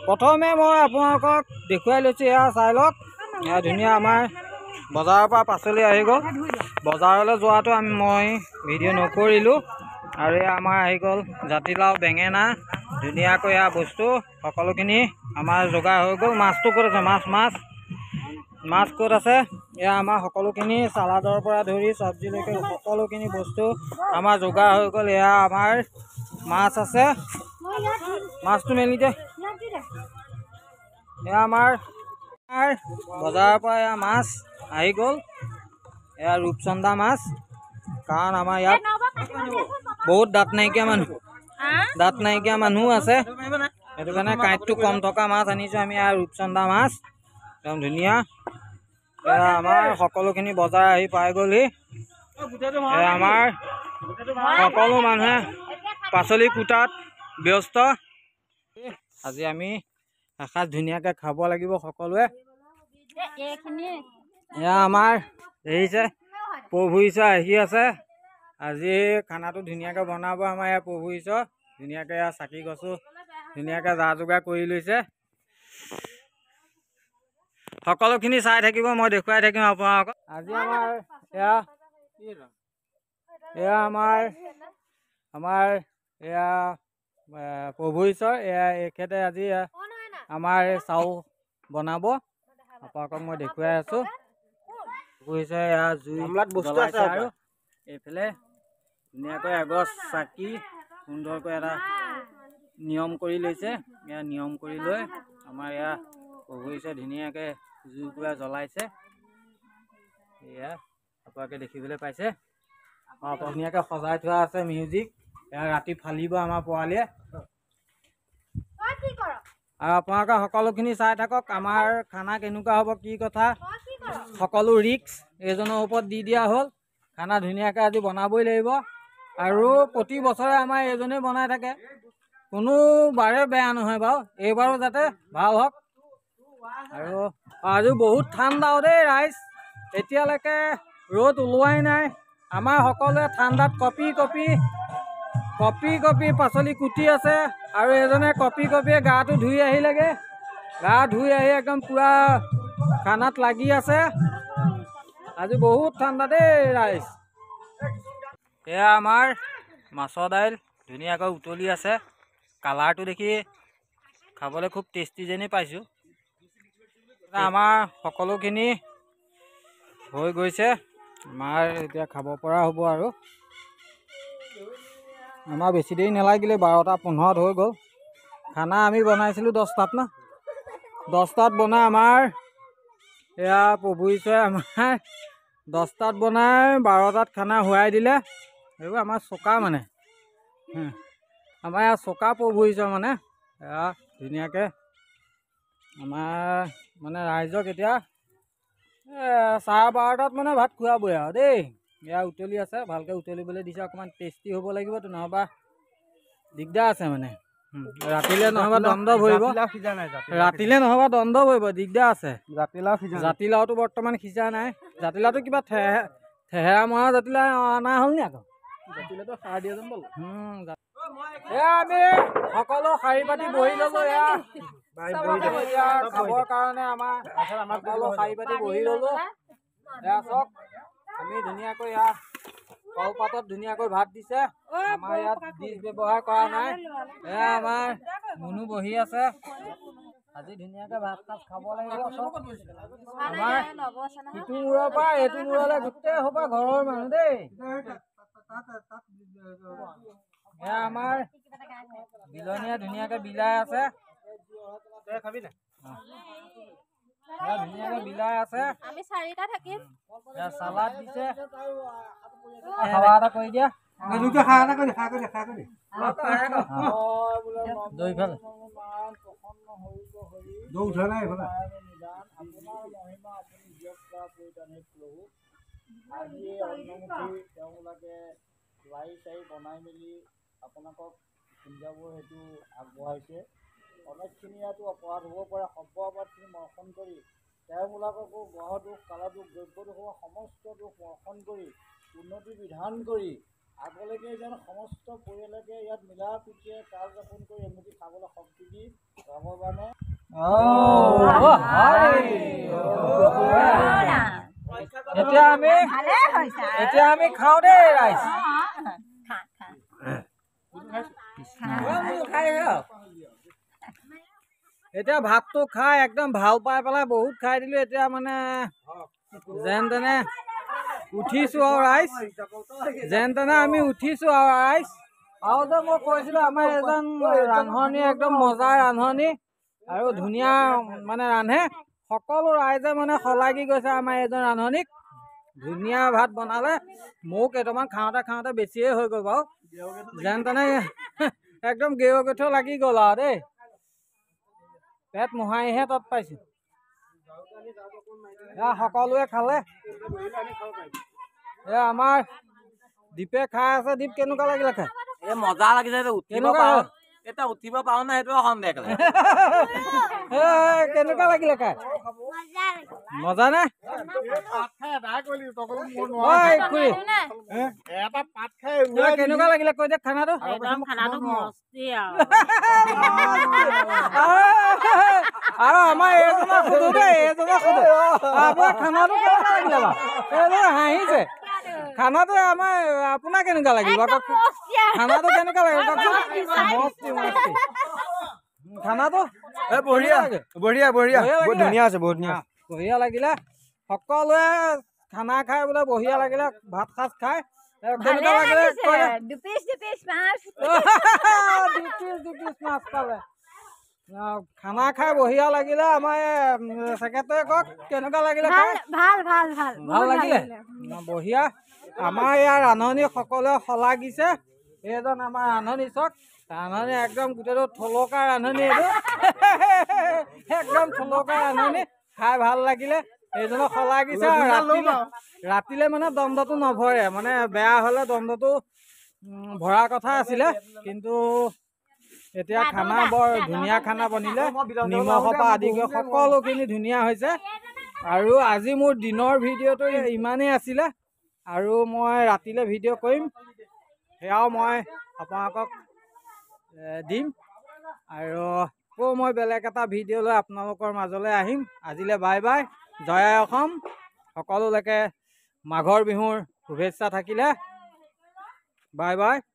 প্ৰথমে মই আপোনালোকক দেখুৱাই লৈছোঁ, এয়া চাই লওক। এয়া ধুনীয়া আমাৰ বজাৰৰ পৰা পাচলি আহি গ'ল। বজাৰলৈ যোৱাটো মই ভিডিঅ' নকৰিলোঁ। আৰু এয়া আমাৰ আহি গ'ল জাতিলাও, বেঙেনা, ধুনীয়াকৈ এয়া বস্তু সকলোখিনি আমাৰ যোগাৰ হৈ গ'ল। মাছটো ক'ত আছে? মাছ ক'ত আছে? এয়া আমাৰ সকলোখিনি চালাডৰ পৰা ধৰি চব্জিলৈকে সকলোখিনি বস্তু আমাৰ যোগাৰ হৈ গ'ল। এয়া আমাৰ মাছ আছে, মাছটো মেলি দে। এয়া আমাৰ বজাৰৰ পৰা এয়া মাছ আহি গ'ল। এয়া ৰূপচন্দা মাছ, কাৰণ আমাৰ ইয়াত বহুত দাঁত নাইকিয়া মানুহ আছে, সেইটো কাৰণে কাঁইটটো কম থকা মাছ আনিছোঁ আমি। এয়া ৰূপচন্দা মাছ, একদম ধুনীয়া। এয়া আমাৰ সকলোখিনি বজাৰ আহি পাই গ'লহি। এয়া আমাৰ সকলো মানুহে পাচলি কুটাত ব্যস্ত। আজি আমি এসাঁজ ধুনীয়াকৈ খাব লাগিব সকলোৱে। এয়া আমাৰ দেখিছে প্ৰভু ঈশ্বৰ আহি আছে। আজি খানাটো ধুনীয়াকৈ বনাব আমাৰ ইয়াৰ প্ৰভু ঈশ্বৰ। ধুনীয়াকৈ এয়া চাকি গছো ধুনীয়াকৈ যা যোগাৰ কৰি লৈছে। সকলোখিনি চাই থাকিব, মই দেখুৱাই থাকিম আপোনালোকক। আজি আমাৰ এয়া আমাৰ এয়া প্ৰভু ঈশ্বৰ, এয়া এখেতে আজি আমাৰ চাউ বনাব। আপোনালোকক মই দেখুৱাই আছোঁ। প্ৰভু ঈশ্বৰে এয়া জুই জ্বলাইছে আৰু এইফালে ধুনীয়াকৈ এগছ চাকি সুন্দৰকৈ এটা নিয়ম কৰি লৈছে। এয়া নিয়ম কৰি লৈ আমাৰ এয়া প্ৰভু ঈশ্বৰে ধুনীয়াকৈ জুইকুৰা জ্বলাইছে। এয়া আপোনালোকে দেখিবলৈ পাইছে। ধুনীয়াকৈ সজাই থোৱা আছে মিউজিক। এয়া ৰাতি ফালিব আমাৰ পোৱালীয়ে। আৰু আপোনালোকে সকলোখিনি চাই থাকক, আমাৰ খানা কেনেকুৱা হ'ব, কি কথা, সকলো ৰিক্স এইজনৰ ওপৰত দি দিয়া হ'ল। খানা ধুনীয়াকৈ আজি বনাবই লাগিব। আৰু প্ৰতি বছৰে আমাৰ এইজনেই বনাই থাকে, কোনোবাৰে বেয়া নহয় বাৰু, এইবাৰো যাতে ভাল হওক। আৰু আজি বহুত ঠাণ্ডাও দেই ৰাইজ, এতিয়ালৈকে ৰ'দ ওলোৱাই নাই। আমাৰ সকলোৱে ঠাণ্ডাত কপি কপি পাচলি কুটি আছে। আৰু এজনে কপিয়ে গাটো ধুই আহিলেগৈ। গা ধুই আহি একদম পূৰা খানাত লাগি আছে। আজি বহুত ঠাণ্ডা দেই ৰাইজ। এয়া আমাৰ মাছৰ দাইল ধুনীয়াকৈ উতলি আছে। কালাৰটো দেখি খাবলৈ খুব টেষ্টি যেনেই পাইছোঁ। আমাৰ সকলোখিনি হৈ গৈছে, আমাৰ এতিয়া খাব পৰা হ'ব। আৰু আমাৰ বেছি দেৰি নালাগিলে, 12:15 হৈ গ'ল। খানা আমি বনাইছিলোঁ 10টাত ন, 10টাত বনাই আমাৰ এয়া প্ৰভু ঈশ্বৰে আমাৰ 10টাত বনাই 12টাত খানা হোৱাই দিলে। এইবোৰ আমাৰ চোকা মানে, আমাৰ ইয়াৰ চোকা প্ৰভু ঈশ্বৰ মানে। এয়া ধুনীয়াকৈ আমাৰ মানে ৰাইজক এতিয়া 12:30 মানে ভাত খোৱাবই আৰু দেই। এয়া উতলি আছে, ভালকৈ উতলিবলৈ দিছে। অকণমান টেষ্টি হ'ব লাগিবতো, নহ'বা দিগদাৰ আছে মানে। ৰাতিলে নহ'বা দণ্ড ভৰিব, দিগদাৰ আছে। জাতিলাওটো বৰ্তমান সিজা নাই। জাতিলাওটো কিবা থেহেৰা মৰা জাতিলাও অনা হ'ল নি আকৌ? জাতিলাওটো সাৰ দিয়া যেন পালোঁ। এয়া আমি সকলো শাৰী পাতি বহি ল'লোঁ। এয়া খাবৰ কাৰণে আমাৰ সকলো শাৰী পাতি বহি ল'লোঁ। এয়া চাওক, আমি ধুনীয়াকৈ এয়া কলপাতত ধুনীয়াকৈ ভাত দিছে। আমাৰ ইয়াত ডিছ ব্যৱহাৰ কৰা নাই। এয়া আমাৰ মুনু বহি আছে। আজি ধুনীয়াকৈ ভাত সাজ খাব লাগিব। আমাৰ ইটো মূৰৰ পৰা এইটো মূৰলৈ গোটেই সোপা ঘৰৰ মানুহ দেই। এয়া আমাৰ বিলনীয়া ধুনীয়াকৈ বিলাই আছে। ধুনীয়াকৈ বিলাই আছে। আমি 4টা থাকিম। চালাড দিছে, খাৱা এটা কৰি দিয়া। লাই চাই বনাই মেলি আপোনালোকক পিন্ধাবোৰ সেইটো আগবঢ়াইছে। অনেকখিনি ইয়াতো অপৰাধ হ'ব পাৰে, সভ্য অপৰাধখিনি মৰ্শন কৰি তেওঁবিলাককো গ্ৰহ দুখ, কাল দুখ, দ্ৰব্য দুখ, সমস্ত দুখ মৰ্শন কৰি উন্নতি বিধান কৰি আগলৈকে যেন সমস্ত পৰিয়ালকে ইয়াত মিলা প্ৰীতিৰে কাল যাপন কৰি এমুঠি খাবলৈ শক্তি দি ভগৱানে এতিয়া আমি খাওঁ দেই ৰাইজ। এতিয়া ভাতটো খাই একদম ভাল পাই পেলাই বহুত খাই দিলো। এতিয়া মানে যেন তেনে উঠিছো আৰু ৰাইজ, যেন তেনে আমি উঠিছো আৰু ৰাইজ। আৰু যে মই কৈছিলো আমাৰ এজন ৰান্ধনী একদম মজাৰ ৰান্ধনী আৰু ধুনীয়া মানে ৰান্ধে। সকলো ৰাইজে মানে শলাগি গৈছে আমাৰ এজন ৰান্ধনীক। ধুনীয়া ভাত বনালে। মোক কেইটামান খাওঁতে বেছিয়ে হৈ গ'ল বাৰু। যেন তেনে একদম গেৰ গেথৰ লাগি গ'ল আৰু দেই। পেট মোহাৰিহে তত পাইছো। সকলোৱে খালে। আমাৰ দীপে খাই আছে। দীপ কেনেকুৱা লাগিলে খাই? মজা লাগিছে। এতিয়া উঠিব পাৰো নাই সেইটো সন্দেহ। কেনেকুৱা লাগিলে খাই? মজা নে? কেনেকুৱা লাগিলে কৈ দিয়ক খানাটো? আৰু আমাৰ এইজনক সোধো দেই, আপোনাৰ খানাটো কেনেকুৱা লাগিলে বাৰু? এইজন হাঁহিছে। খানাটো আমাৰ আপোনাৰ কেনেকুৱা লাগিল? খানাটো কেনেকুৱা লাগিল কওকচোন? খানাটো বঢ়িয়া বঢ়িয়া বঢ়িয়া ধুনীয়া আছে, বহুত ধুনীয়া বঢ়িয়া লাগিলে। সকলোৱে খানা খাই বোলে বঢ়িয়া লাগিলে। ভাত সাজ খাই কেনেকুৱা লাগিলে? মাছ পালে। খানা খাই বঢ়িয়া লাগিলে। আমাৰ ছেক্ৰেটাৰী কওক কেনেকুৱা লাগিলে? ভাল লাগিলে। বঢ়িয়া। আমাৰ ইয়াৰ ৰান্ধনী সকলোৱে শলাগিছে। এইজন আমাৰ ৰান্ধনী চক। ৰান্ধনী একদম গোটেইটো থলুকা ৰান্ধনী। এইটো একদম থলুকা ৰান্ধনী। খাই ভাল লাগিলে। এইজনক শলাগিছে। ৰাতিলে মানে দণ্ডটো নভৰে, মানে বেয়া হলে দণ্ডটো ভৰাৰ কথা আছিলে, কিন্তু এতিয়া খানা বৰ ধুনীয়া খানা বনিলে। নিমখৰ পৰা আদি কৰি সকলোখিনি ধুনীয়া হৈছে। আৰু আজি মোৰ দিনৰ ভিডিঅ'টো ইমানেই আছিলে। আৰু মই ৰাতিলৈ ভিডিঅ' কৰিম, সেয়াও মই আপোনালোকক দিম। আৰু আকৌ মই বেলেগ এটা ভিডিঅ' লৈ আপোনালোকৰ মাজলৈ আহিম। আজিলৈ বাই বাই। জয় আই অসম। সকলোলৈকে মাঘৰ বিহুৰ শুভেচ্ছা থাকিলে। Bye bye.